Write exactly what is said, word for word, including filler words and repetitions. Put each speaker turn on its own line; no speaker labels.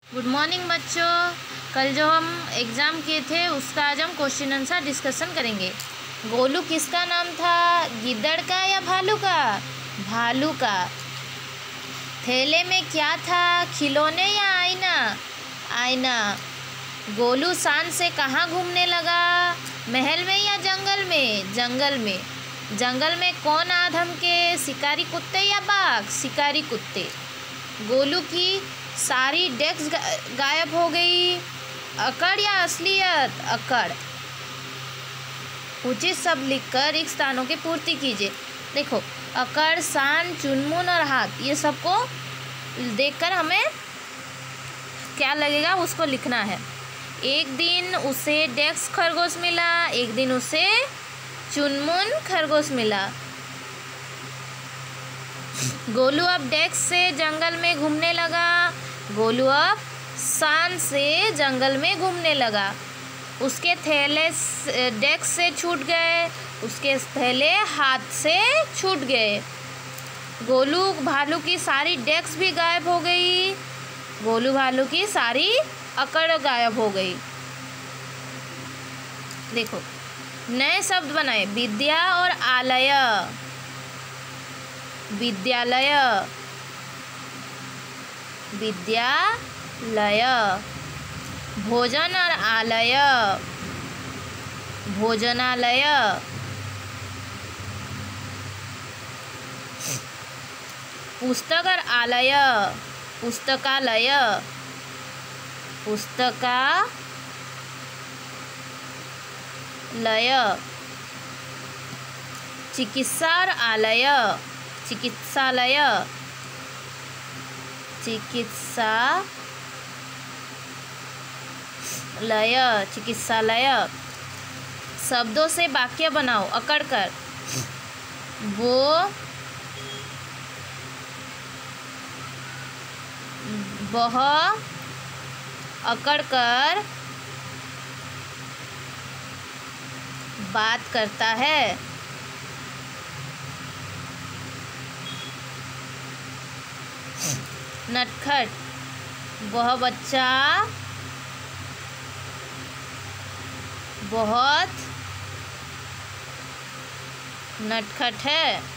Good morning बच्चों। कल जो हम एग्ज़ाम किए थे उसका आज हम क्वेश्चन आंसर डिस्कशन करेंगे। गोलू किसका नाम था, गिद्दड़ का या भालू का? भालू का। थैले में क्या था, खिलौने या आईना? आईना। गोलू शान से कहाँ घूमने लगा, महल में या जंगल में? जंगल में। जंगल में कौन आ धमके, शिकारी कुत्ते या बाघ? शिकारी कुत्ते। गोलू की सारी डेस्क गायब हो गई, अकड़ या असलियत? अकड़। उचित शब्द लिखकर एक स्थानों की पूर्ति कीजिए। देखो, अकड़, शान, चुनमुन और हाथ, ये सबको देखकर हमें क्या लगेगा उसको लिखना है। एक दिन उसे डेस्क खरगोश मिला, एक दिन उसे चुनमुन खरगोश मिला। गोलू अब डेस्क से जंगल में घूमने लगा, गोलू अब शान से जंगल में घूमने लगा। उसके थैले डेस्क से छूट गए, उसके थैले हाथ से छूट गए। गोलू भालू की सारी डेस्क भी गायब हो गई, गोलू भालू की सारी अकड़ गायब हो गई। देखो, नए शब्द बनाए, विद्या और आलय। विद्यालय, विद्यालय। भोजन और आलय, भोजनालय। पुस्तक और आलय, पुस्तकालय, पुस्तकालय। चिकित्सा और आलय, चिकित्सालय, चिकित्सालय, चिकित्सालय। शब्दों से वाक्य बनाओ अकड़ कर। वो वह अकड़ कर बात करता है। नटखट, वह बच्चा बहुत नटखट है।